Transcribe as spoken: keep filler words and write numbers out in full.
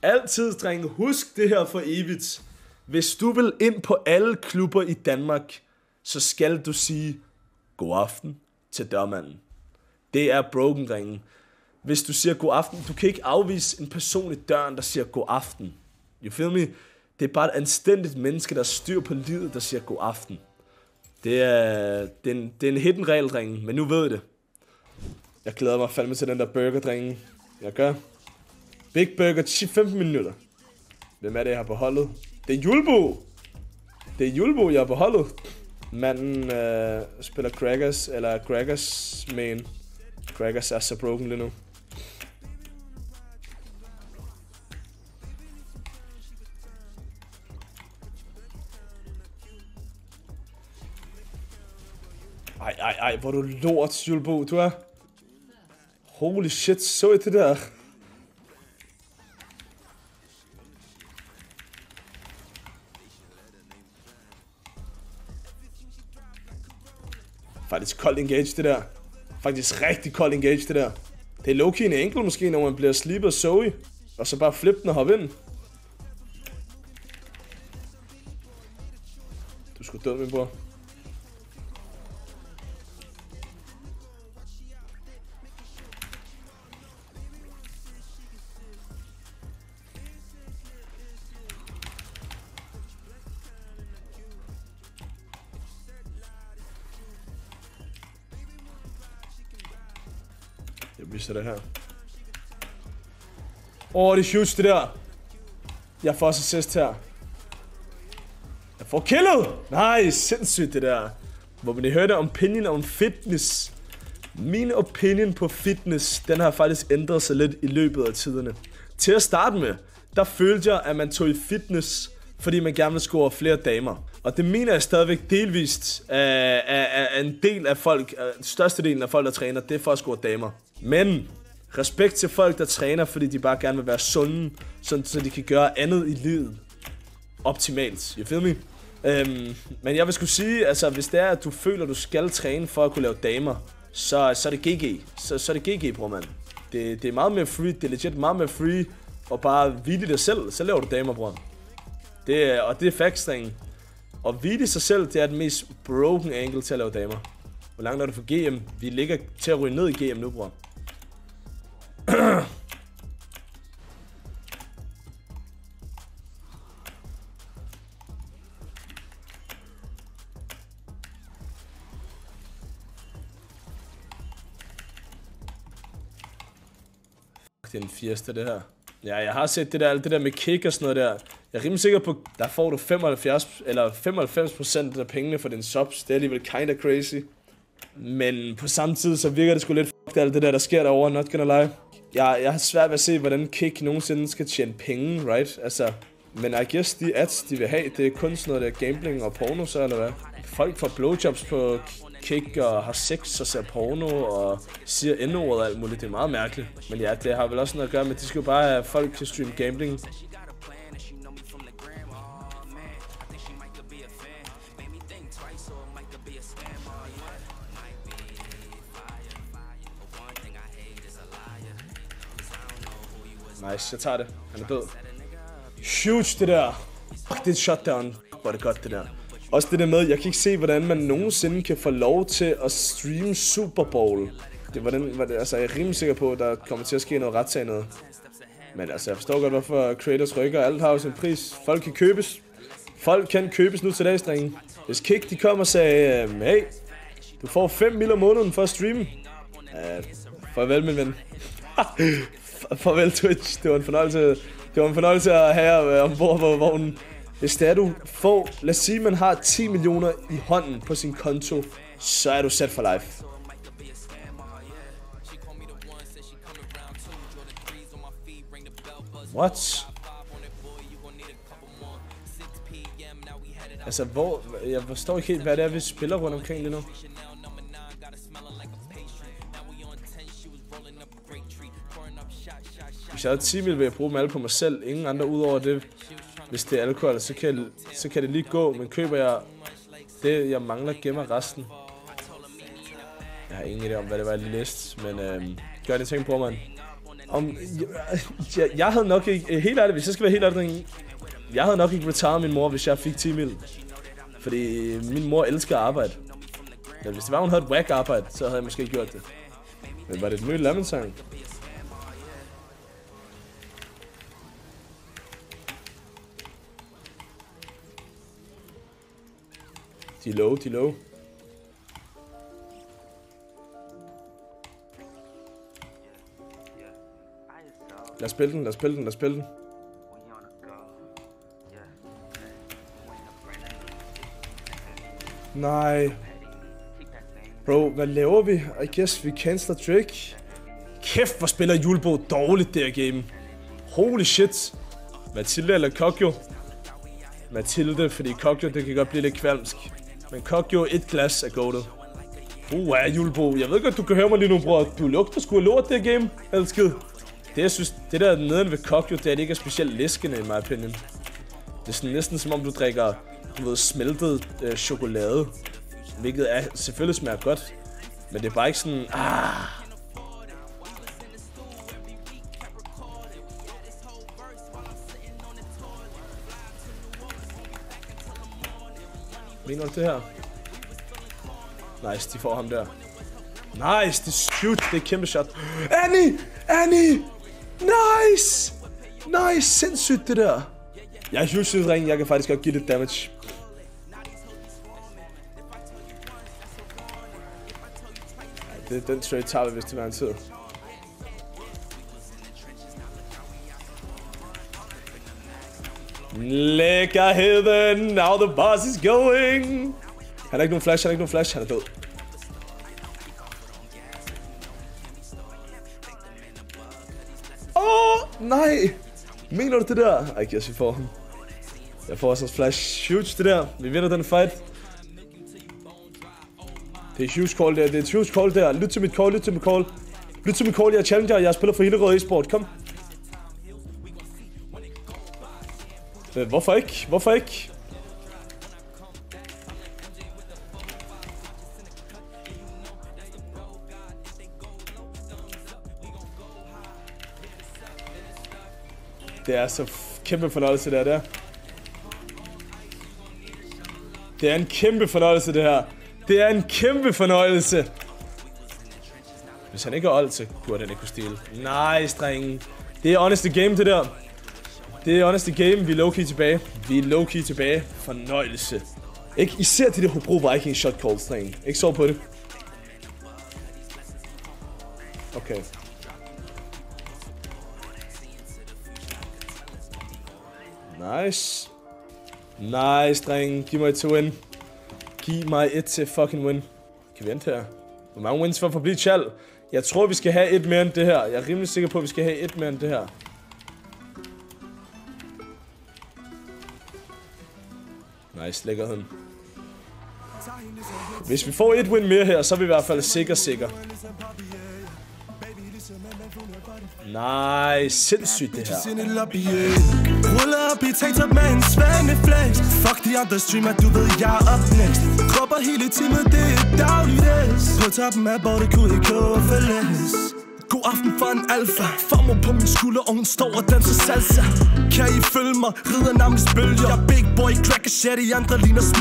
Altid, drenge. Husk det her for evigt. Hvis du vil ind på alle klubber i Danmark, så skal du sige god aften til dørmanden. Det er broken, drenge. Hvis du siger god aften, du kan ikke afvise en person i døren, der siger god aften. You feel me? Det er bare et anstændigt menneske, der styr på livet, der siger god aften. Det er, det er, en, det er en hidden regel, drenge, men nu ved I det. Jeg glæder mig fandme til den der burger, drenge. Jeg gør. Big Burger, ti femten minutter. Hvem er det, jeg har på holdet? Det er Julbo! Det er Julbo, jeg har på holdet. Manden øh, spiller Crackers, eller Crackers main. Crackers er så broken lige nu. Ej, ej, ej, hvor du lort, Julbo, du er. Holy shit, så I det der? Faktisk kold engage, det der. Faktisk rigtig kold engage, det der. Det er low-key en enkelt måske, når man bliver sleepet af Zoe. Og så bare flip den og hoppe ind. Du skulle død, min bror. Jeg viser det her. Åh, oh, det er huge, det der. Jeg får også assist her. Jeg får killet. Nej, sindssygt det der. Hvor man hørte opinion om fitness. Min opinion på fitness, den har faktisk ændret sig lidt i løbet af tiderne. Til at starte med, der følte jeg, at man tog i fitness, fordi man gerne vil score flere damer. Og det mener jeg stadigvæk delvist af, af, af en del af folk, størstedelen af folk, der træner, det er for at score damer. Men respekt til folk, der træner, fordi de bare gerne vil være sunde, sådan, så de kan gøre andet i livet optimalt. You feel me? Øhm, men jeg vil skulle sige, altså hvis det er, at du føler, at du skal træne for at kunne lave damer, så, så er det G G. Så, så er det G G, bror, mand. Det, det er meget mere free, det er legit meget mere free, og bare hvile dig selv, så laver du damer, bror. Det er, og det er facts, drenge. Og hvile sig selv, det er den mest broken angle til at lave damer. Hvor langt er du for G M? Vi ligger til at ryge ned i G M nu, bror. Det er en fiesta, det her. Ja, jeg har set det der, alt det der med kick og sådan noget der. Jeg er rimelig sikker på, der får du femoghalvfjerds eller femoghalvfems procent af pengene for din subs. Det er alligevel kinda crazy. Men på samme tid, så virker det sgu lidt fucked alt det der, der sker derovre, not gonna lie. Jeg, jeg har svært ved at se, hvordan kick nogensinde skal tjene penge, right? Altså, men I guess de ads, de vil have, det er kun sådan noget der gambling og porno, så eller hvad? Folk får blowjobs på kick og har sex og ser porno og siger n-ordet og alt muligt. Det er meget mærkeligt. Men ja, det har vel også noget at gøre med, at de skal jo bare have, at folk kan streame gambling. Nice, jeg tager det. Han er død. Huge det der. Fuck, det er et shutdown. Hvor er det godt det der. Også det der med, jeg kan ikke se, hvordan man nogensinde kan få lov til at streame Super Bowl. Det var den, var det, altså jeg er rimelig sikker på, at der kommer til at ske noget retssag noget. Men altså, jeg forstår godt, hvorfor creators rykker. Alt har jo sin pris. Folk kan købes. Folk kan købes nu til dags, drenge. Hvis Kick, de kom og sagde, hey, du får fem mil om måneden for at streame. Uh, farvel, min ven. Farvel, Twitch. Det var en fornøjelse, det var en fornøjelse at have ombord på vognen. Hvis det er, du får, lad os sige, man har ti millioner i hånden på sin konto, så er du set for life. What? Altså, hvor, jeg forstår ikke helt, hvad det er, vi spiller rundt omkring lige nu. Hvis jeg havde ti mil, vil jeg bruge dem alle på mig selv. Ingen andre udover det. Hvis det er alkohol, så kan, så kan det lige gå. Men køber jeg det, jeg mangler, gemmer resten. Jeg har ingen idé om, hvad det var, jeg lige læste. Men øhm, gør det ting på, man. Om, jeg, jeg havde nok ikke, helt ærligt, hvis jeg skal være helt ærlig, jeg havde nok ikke retired min mor, hvis jeg fik ti mil. Fordi min mor elsker at arbejde. Ja, hvis det var, hun havde et whack arbejde, så havde jeg måske gjort det. Men var det et møde lemon-sang? De er low, de er low. Lad os spille den, lad os spille den, lad os spille den. Nej. Bro, hvad laver vi? I guess vi canceler Drake. Kæft, hvor spiller Julbo dårligt der game. Holy shit. Mathilde eller Kokyo? Mathilde, fordi Kokyo, det kan godt blive lidt kvalmsk. Men Kokyo, et glas er goated. Uh, ja, Julbo. Jeg ved godt, du kan høre mig lige nu, bror. Du lugter sgu af lort det game, elsket. Det, jeg synes, det der neden ved Kokyo, det er, det ikke er specielt læskende, i my opinion. Det er sådan næsten som om, du drikker, du ved, smeltet øh, chokolade. Hvilket er, selvfølgelig smager godt. Men det er bare ikke sådan, ah. Mener du det her? Nice, de får ham der. Nice, det er shoot, det er et kæmpe shot. Annie! Annie! Nice! Nice, sindssygt det der. Jeg er huge ring, jeg kan faktisk godt give lidt damage. Ja, det, den trade tager vi vist til hver en tid. Lækkerheden, now the boss is going. Han har ikke nogen flash, han har ikke nogen flash, han er død. Åh, oh, nej. Mener du det der? Ej, jeg siger for ham. Jeg får også flash. Huge det der. Vi vinder den fight. Det er huge call der, det er et huge call der. Lyt til mit call, lyt til mit call. Lyt til mit call, jeg er challenger, jeg spiller for Hillerød Esport, kom. Men hvorfor ikke? Hvorfor ikke? Det er så kæmpe fornøjelse, det er der. Det er en kæmpe fornøjelse, det her. Det er en kæmpe fornøjelse. Hvis han ikke har ult, så burde han ikke kunne stille. Nice, drenge. Det er honest game, det der. Det er honest game. Vi er low-key tilbage. Vi er low-key tilbage. Fornøjelse. Ikke især de der Hobro Viking shot calls, drenge. Ikke så på det. Okay. Nice. Nice, drenge. Giv mig et til win. Giv mig et til fucking win. Kan vi vente her? Hvor mange wins for at forblive chal? Jeg tror, vi skal have et mere end det her. Jeg er rimelig sikker på, at vi skal have et mere end det her. Nice, lækkerheden. Hvis vi får et win mere her, så er vi i hvert fald sikker, sikker. Nice, sindssygt det her. Ruller op i TikTok med en svaneflex. Fuck de andre streamer, du ved jeg er up next. Krupper hele timen, det er dagligdags. På toppen af bordet kunne I købe fælles. God aften for en alfa. Farmor på min skulder, og hun står og danser salsa. Kan I følge mig? Rider nærmest bølger. Jeg er big boy, cracker shit, I andre ligner små.